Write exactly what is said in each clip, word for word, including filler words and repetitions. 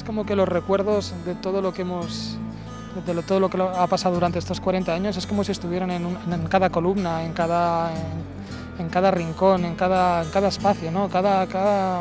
como que los recuerdos de todo lo que hemos, de lo, todo lo que ha pasado durante estos cuarenta años, es como si estuvieran en, un, en cada columna, en cada, en, en cada rincón, en cada, en cada espacio, ¿no? Cada, cada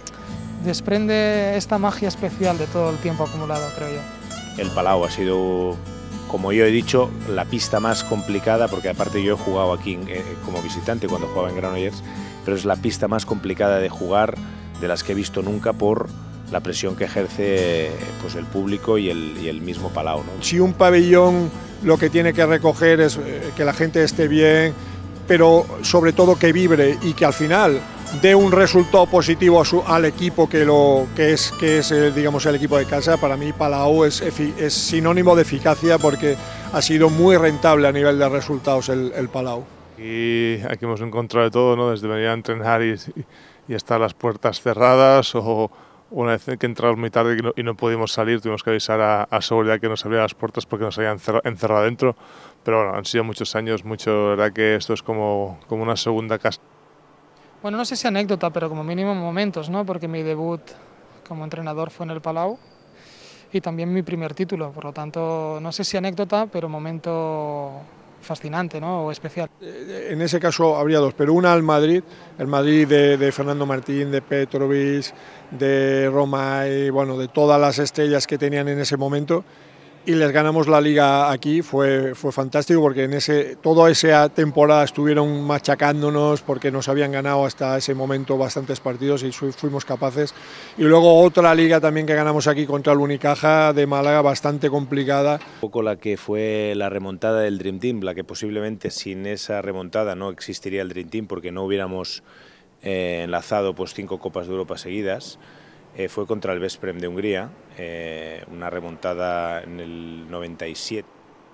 desprende esta magia especial de todo el tiempo acumulado, creo yo. El Palau ha sido, como yo he dicho, la pista más complicada, porque aparte yo he jugado aquí eh, como visitante cuando jugaba en Granollers, pero es la pista más complicada de jugar de las que he visto nunca por la presión que ejerce pues, el público y el, y el mismo Palau, ¿no? Si un pabellón lo que tiene que recoger es que la gente esté bien, pero sobre todo que vibre y que al final dé un resultado positivo a su, al equipo que, lo, que es, que es el, digamos, el equipo de casa, para mí Palau es, es sinónimo de eficacia porque ha sido muy rentable a nivel de resultados el, el Palau. Y aquí hemos encontrado de todo, ¿no? Desde venir a entrenar y, y estar las puertas cerradas, o una vez que entramos muy tarde y no, y no pudimos salir, tuvimos que avisar a, a seguridad que nos abriera las puertas porque nos habían encerrado dentro. Pero bueno, han sido muchos años, mucho, la verdad que esto es como, como una segunda casa. Bueno, no sé si anécdota, pero como mínimo momentos, ¿no? Porque mi debut como entrenador fue en el Palau y también mi primer título, por lo tanto, no sé si anécdota, pero momento fascinante, ¿no? O especial. En ese caso habría dos, pero una al Madrid, el Madrid de, de Fernando Martín, de Petrovic, de Romay, bueno, de todas las estrellas que tenían en ese momento, y les ganamos la liga aquí. Fue, fue fantástico porque en ese, toda esa temporada estuvieron machacándonos porque nos habían ganado hasta ese momento bastantes partidos y fuimos capaces. Y luego otra liga también que ganamos aquí contra el Unicaja de Málaga, bastante complicada. Un poco la que fue la remontada del Dream Team, la que posiblemente sin esa remontada no existiría el Dream Team porque no hubiéramos eh, enlazado pues, cinco Copas de Europa seguidas. Eh, fue contra el Veszprém de Hungría, eh, una remontada en el noventa y siete.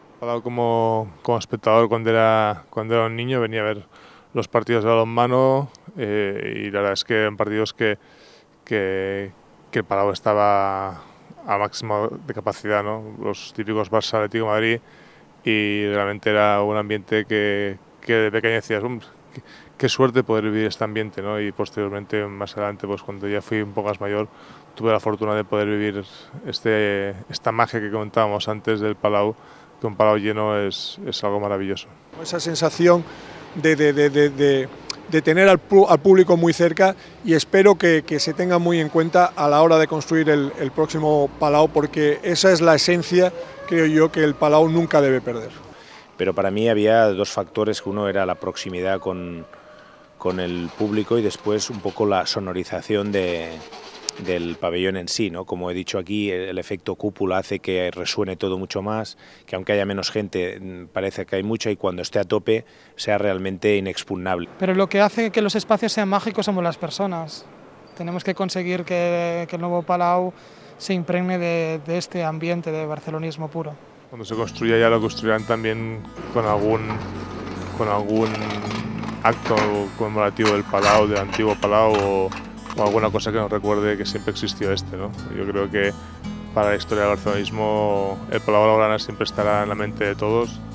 Como, como espectador cuando era, cuando era un niño venía a ver los partidos de balonmano eh, y la verdad es que eran partidos que, que, que el Palau estaba a máximo de capacidad, ¿no? Los típicos Barça, Atlético de Madrid, y realmente era un ambiente que, que de pequeño decías, um, qué, qué suerte poder vivir este ambiente, ¿no? Y posteriormente, más adelante, pues cuando ya fui un poco más mayor, tuve la fortuna de poder vivir este, esta magia que comentábamos antes del Palau, que un Palau lleno es, es algo maravilloso. Esa sensación de, de, de, de, de, de tener al, al público muy cerca, y espero que, que se tenga muy en cuenta a la hora de construir el, el próximo Palau, porque esa es la esencia, creo yo, que el Palau nunca debe perder. Pero para mí había dos factores, que uno era la proximidad con, con el público y después un poco la sonorización de, del pabellón en sí, ¿no? Como he dicho aquí, el efecto cúpula hace que resuene todo mucho más, que aunque haya menos gente parece que hay mucha, y cuando esté a tope sea realmente inexpugnable. Pero lo que hace que los espacios sean mágicos somos las personas. Tenemos que conseguir que, que el nuevo Palau se impregne de, de este ambiente de barcelonismo puro. Cuando se construya ya lo construirán también con algún, con algún acto conmemorativo del Palau, del antiguo Palau, o, o alguna cosa que nos recuerde que siempre existió este, ¿no? Yo creo que para la historia del barcelonismo el Palau Blaugrana siempre estará en la mente de todos.